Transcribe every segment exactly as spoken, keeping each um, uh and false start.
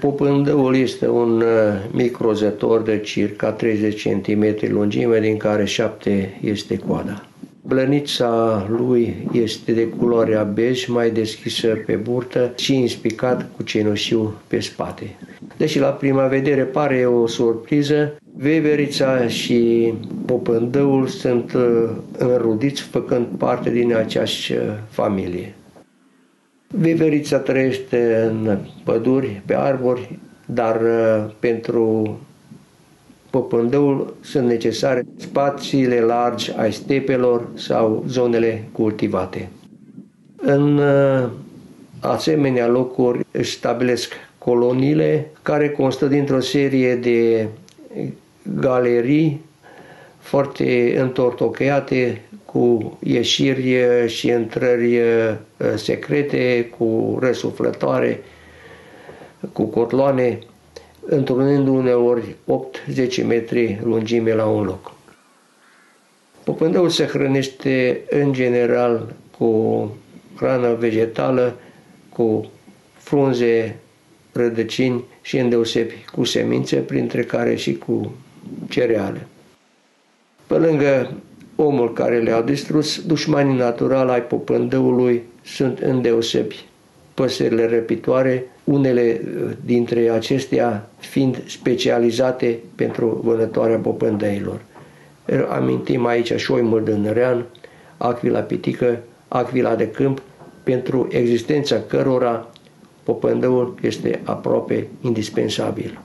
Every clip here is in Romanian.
Popândăul este un mic rozător de circa treizeci centimetri lungime, din care șapte este coada. Blănița lui este de culoarea bej, mai deschisă pe burtă și inspicat cu cenușiu pe spate. Deși la prima vedere pare o surpriză, veverița și popândăul sunt înrudiți, făcând parte din aceeași familie. Veverița trăiește în păduri, pe arbori, dar pentru popândăul sunt necesare spațiile largi ai stepelor sau zonele cultivate. În asemenea locuri își stabilesc coloniile, care constă dintr-o serie de galerii foarte întortocheate, cu ieșiri și intrări secrete, cu răsuflătoare, cu cotloane, întrunând uneori opt zece metri lungime la un loc. Popândăul se hrănește în general cu hrană vegetală, cu frunze, rădăcini și îndeosebi cu semințe, printre care și cu cereale. Pe lângă omul care le-a distrus, dușmanii naturali ai popândăului sunt îndeosebi păsările răpitoare, unele dintre acestea fiind specializate pentru vânătoarea popândăilor. Amintim aici șoimul de nărean, achila pitică, achila de câmp, pentru existența cărora popândăul este aproape indispensabil.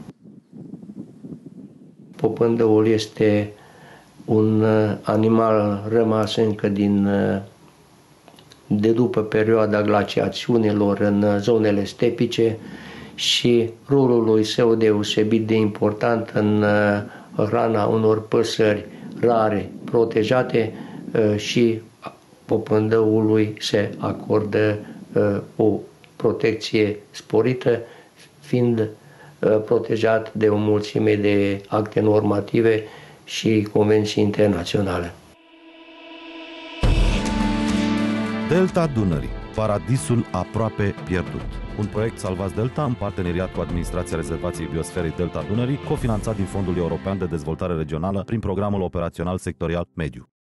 Popândăul este un animal rămas încă din, de după perioada glaciațiunilor în zonele stepice și rolul lui său deosebit de important în hrana unor păsări rare, protejate, și popândăului se acordă o protecție sporită, fiind protejat de o mulțime de acte normative și convenții internaționale. Delta Dunării, paradisul aproape pierdut. Un proiect Salvați Delta în parteneriat cu Administrația Rezervației Biosferei Delta Dunării, cofinanțat din Fondul European de Dezvoltare Regională prin Programul Operațional Sectorial Mediu.